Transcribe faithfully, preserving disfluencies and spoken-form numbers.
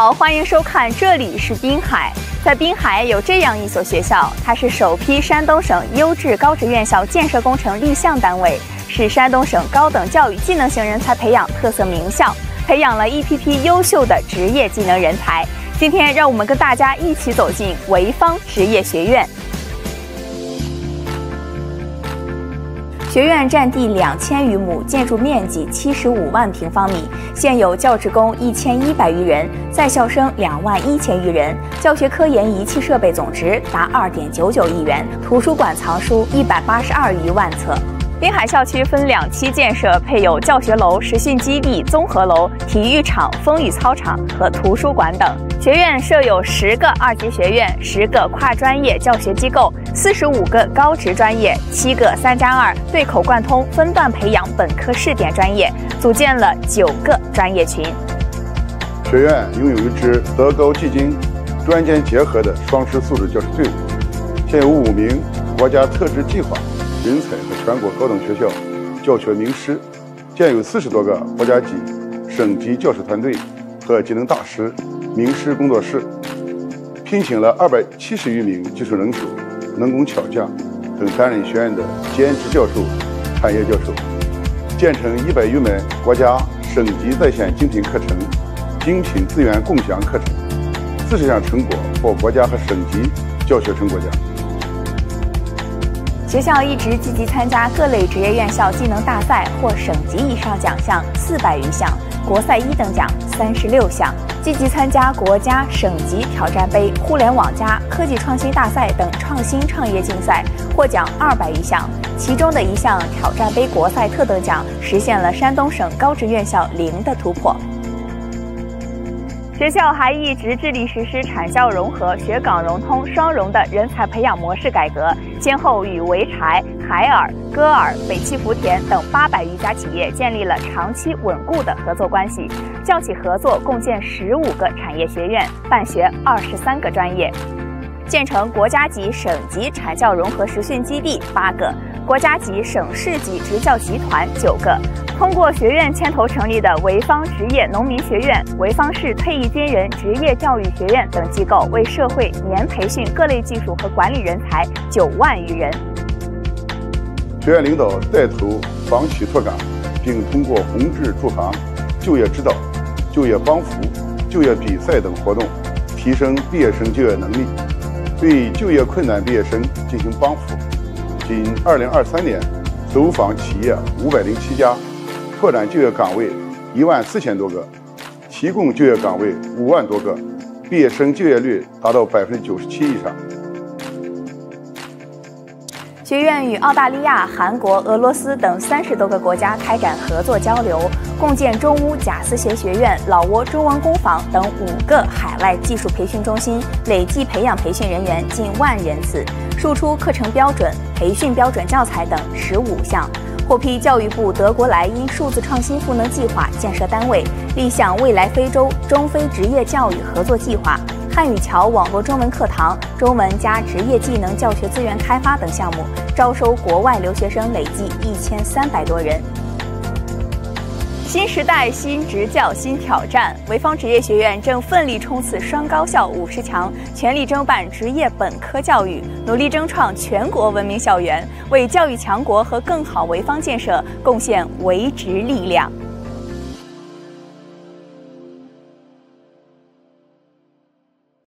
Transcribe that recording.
好，欢迎收看，这里是滨海。在滨海有这样一所学校，它是首批山东省优质高职院校建设工程立项单位，是山东省高等教育技能型人才培养特色名校，培养了一批批优秀的职业技能人才。今天，让我们跟大家一起走进潍坊职业学院。 学院占地两千余亩，建筑面积七十五万平方米，现有教职工一千一百余人，在校生两万一千余人，教学科研仪器设备总值达二点九九亿元，图书馆藏书一百八十二余万册。 滨海校区分两期建设，配有教学楼、实训基地、综合楼、体育场、风雨操场和图书馆等。学院设有十个二级学院、十个跨专业教学机构、四十五个高职专业、七个三加二对口贯通分段培养本科试点专业，组建了九个专业群。 学院拥有一支德高技精、专兼结合的双师素质教师队伍，现有五名国家特质计划 人才和全国高等学校教学名师，建有四十多个国家级、省级教师团队和技能大师、名师工作室，聘请了二百七十余名技术人手、能工巧匠等担任学院的兼职教授、产业教授，建成一百余门国家、省级在线精品课程、精品资源共享课程，四十项成果获国家和省级教学成果奖。 学校一直积极参加各类职业院校技能大赛，获省级以上奖项四百余项，国赛一等奖三十六项；积极参加国家、省级挑战杯、互联网加、科技创新大赛等创新创业竞赛，获奖二百余项。其中的一项挑战杯国赛特等奖，实现了山东省高职院校零的突破。 学校还一直致力实施产校融合、学岗融通双融的人才培养模式改革，先后与潍柴、海尔、歌尔、北汽福田等八百余家企业建立了长期稳固的合作关系，校企合作共建十五个产业学院，办学二十三个专业，建成国家级、省级产校融合实训基地八个，国家级、省市级职教集团九个。 通过学院牵头成立的潍坊职业农民学院、潍坊市退役军人职业教育学院等机构，为社会年培训各类技术和管理人才九万余人。 学院领导带头房企拓岗，并通过宏志助行、就业指导、就业帮扶、就业比赛等活动，提升毕业生就业能力，对就业困难毕业生进行帮扶。仅二零二三年，走访企业五百零七家。 拓展就业岗位一万四千多个，提供就业岗位五万多个，毕业生就业率达到百分之九十七以上。 学院与澳大利亚、韩国、俄罗斯等三十多个国家开展合作交流，共建中乌贾思勰学院、老挝中文工坊等五个海外技术培训中心，累计培养培训人员近万人次，输出课程标准、培训标准教材等十五项。 获批教育部德国莱茵数字创新赋能计划建设单位，立项未来非洲、中非职业教育合作计划、汉语桥网络中文课堂、中文加职业技能教学资源开发等项目，招收国外留学生累计一千三百多人。 新时代、新职教、新挑战，潍坊职业学院正奋力冲刺双高校五十强，全力争办职业本科教育，努力争创全国文明校园，为教育强国和更好潍坊建设贡献为职力量。